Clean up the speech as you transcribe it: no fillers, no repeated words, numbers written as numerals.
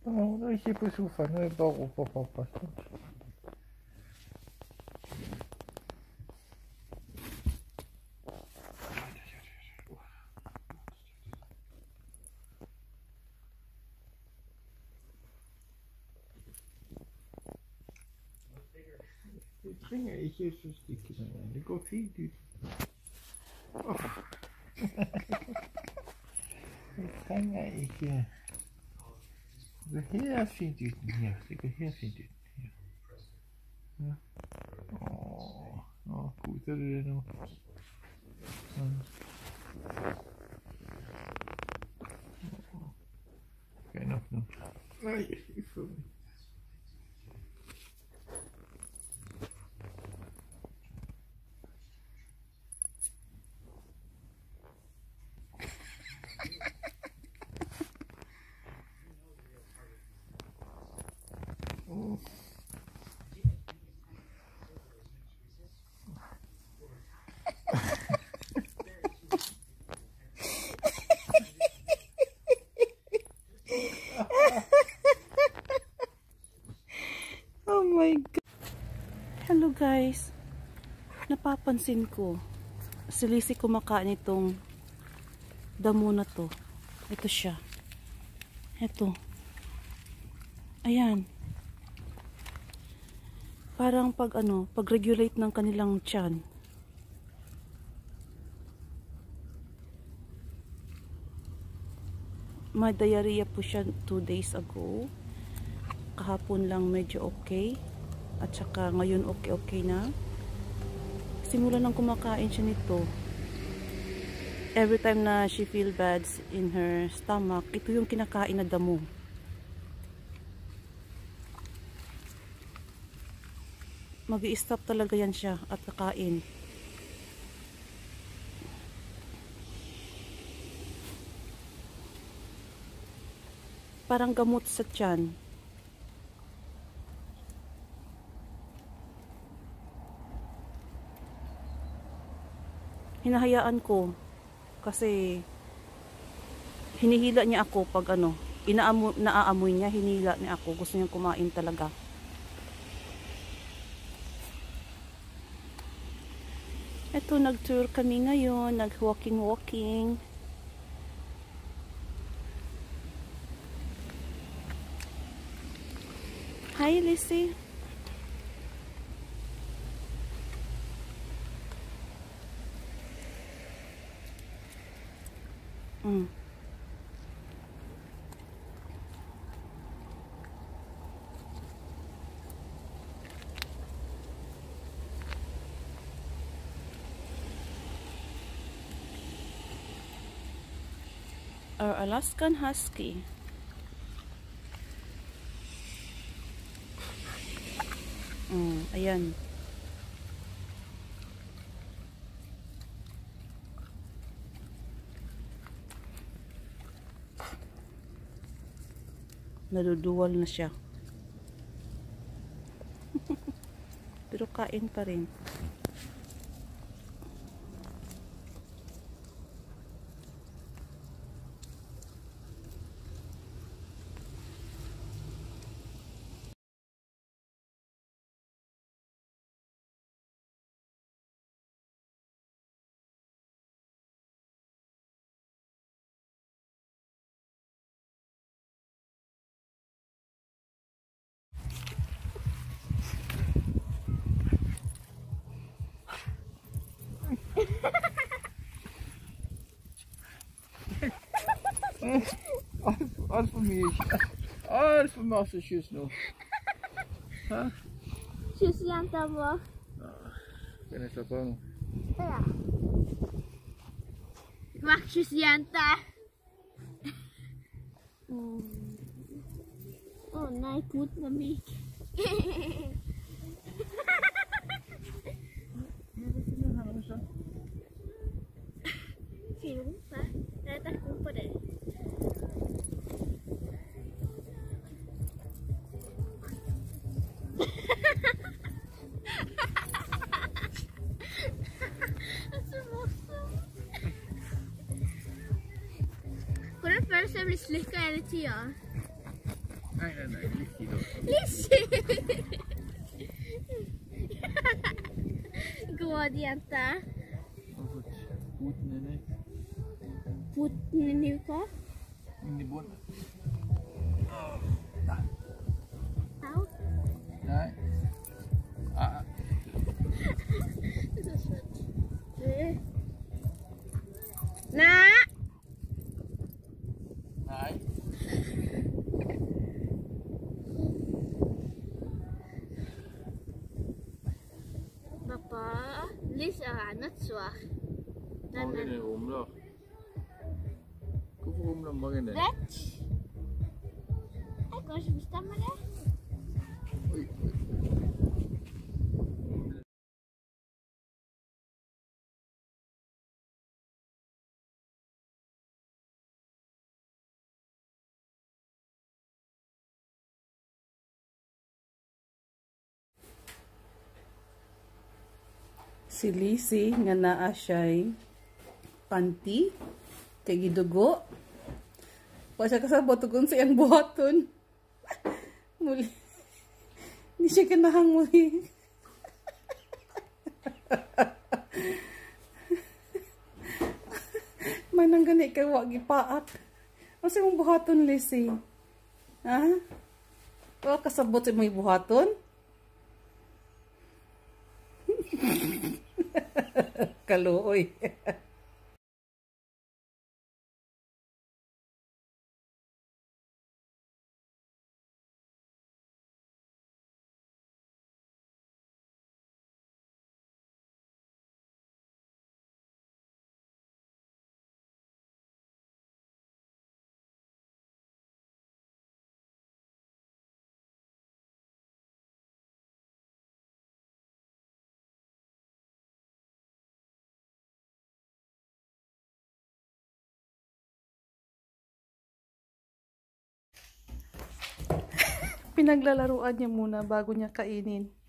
Oh, då gick jag på soffan. Nu är det bara upp och hoppas. Det tvingar ikke så stikker den. Det går fint ut. Det trænger ikke. Det går helt fint uten her. Det går helt fint uten her. Ja. Puder du det nu? Okay, nok nu. Nej, ikke for mig. Oh my God. Hello guys. Napapansin ko si Lizzy kumakain itong damo na to. Ito siya. Ito. Ayan. Parang pag-regulate ng kanilang tiyan. May diarrhea po siya 2 days ago. Kahapon lang medyo okay. At saka ngayon okay na. Simula nang kumakain siya nito. Every time na she feel bad in her stomach, ito yung kinakain na damo. Mag-i-stop talaga yan siya at kakain. Parang gamot sa tiyan. Hinahayaan ko kasi hinihila niya ako pag naaamoy niya, hinihila niya ako. Gusto niya kumain talaga. Ito, nag-tour kami ngayon, nag-walking. Hi, Lizzy. Our Alaskan Husky. Ayan. Naduduwal na siya. Pero kain pa rin. Alt for mye. Alt for masse kyss nå. Hæ? Kyssjenta vår. Kan jeg slappe av nå? Ja. Vær kyssjente. Å nei, poten er myk. Fin rumpe. Det er takk rumpa di. Hvordan føles det å bli slikket hele tiden? Nein, Lizzy doch. Lizzy! Grådiente. Foten inni. Foten inni hva? Inni båndet. Au. Nei. Ah. Det er så søtt. Nei! Nei. Pappa, Lizzy er nøttsår. Magen din rumler. Hvorfor rumler magen din? Vet. Jeg kan ikke bestemme det. Oi. Si Lizzy nga naa siya'y panty kay gidugo. Wa siya kasabot kung siyang buhaton. Muli. Hindi siya kanahang muli. Manang gani kay wa gipaak. Asa mong buhaton, Lizzy? Ha? Wa kasabot sa may buhaton? Kaluoy. Pinaglalaruan niya muna bago niya kainin.